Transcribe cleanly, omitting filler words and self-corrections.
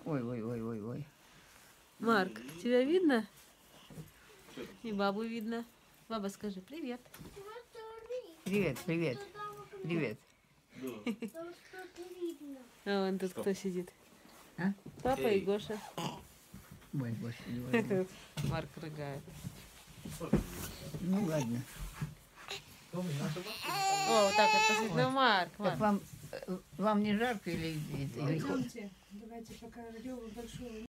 Ой, ой, ой, ой, ой. Марк, тебя видно? И бабу видно. Баба, скажи привет. Привет, привет, привет. А вон тут кто сидит? А? Папа и Гоша. Ой, господи, ой. Марк рыгает. Ну ладно. О, вот так вот посмотри. Ну, Марк, Так Марк. вам не жарко или холодно? Давайте пока Лёва большой.